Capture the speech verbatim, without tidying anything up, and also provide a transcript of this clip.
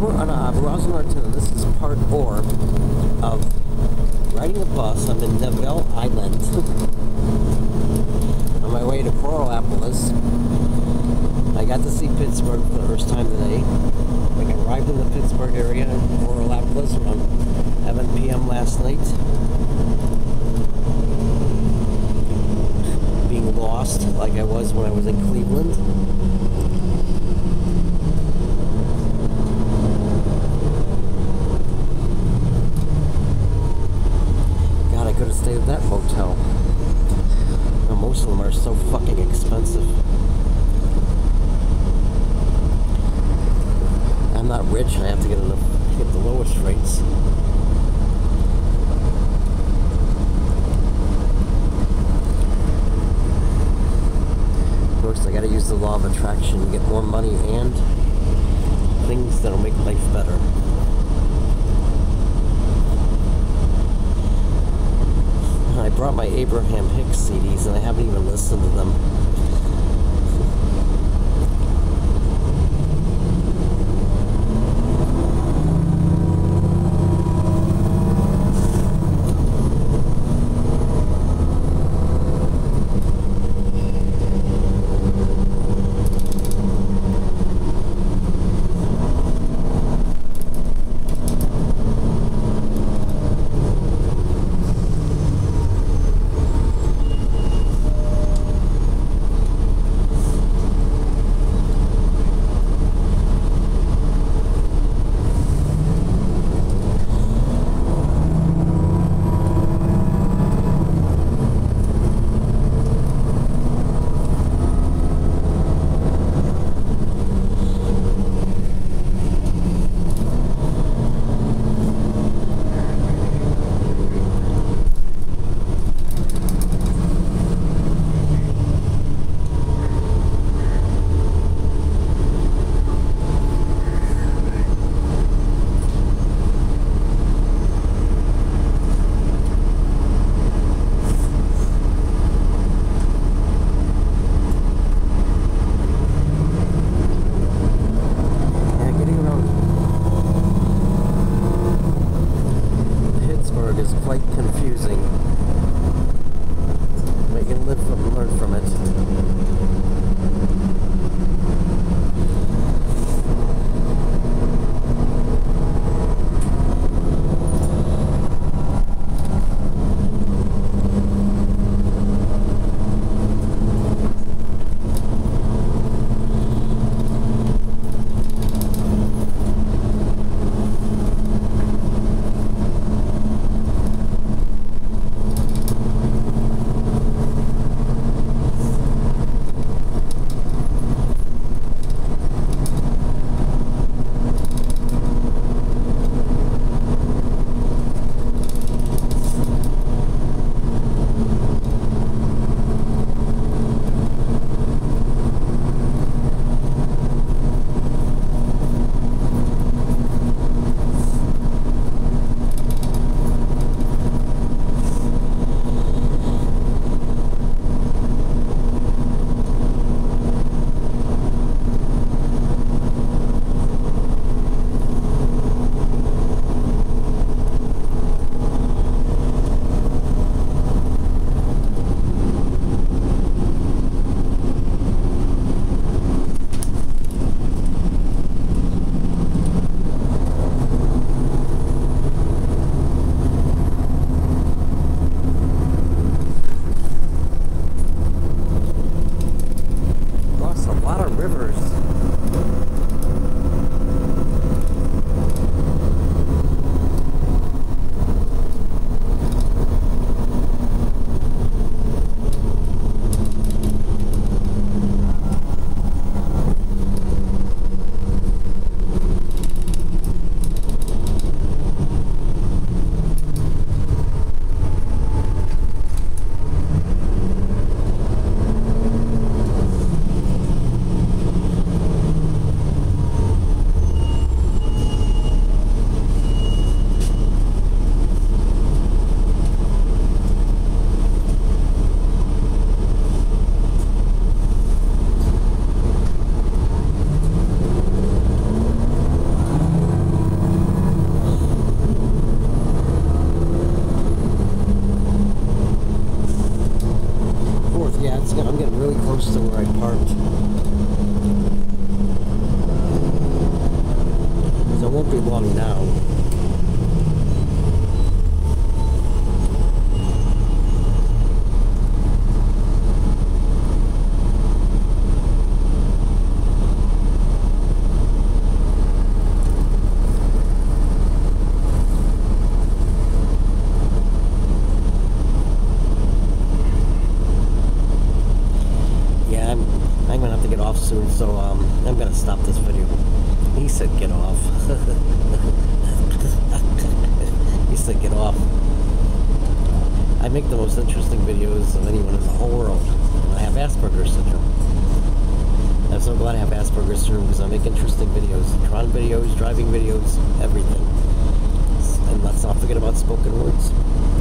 we're on uh, Roswell, this is part four of riding a bus. I'm in Neville Island on my way to Coraopolis. I got to see Pittsburgh for the first time today. Like I arrived in the Pittsburgh area in Coraopolis around eleven p m last night. Being lost like I was when I was in Cleveland. God, I could have stayed at that motel. Now, most of them are so fucking expensive. I'm not rich, I have to get enough to get the lowest rates. Of course, I gotta use the law of attraction to get more money and things that'll make life better. I brought my Abraham Hicks C Ds and I haven't even listened to them. Is quite confusing. We can live from, learn from it. won't be long now. I'm gonna have to get off soon, so um, I'm gonna stop this video. He said get off. He said get off. I make the most interesting videos of anyone in the whole world. And I have Asperger's syndrome. I'm so glad I have Asperger's syndrome because I make interesting videos. Tron videos, driving videos, everything. And let's not forget about spoken words.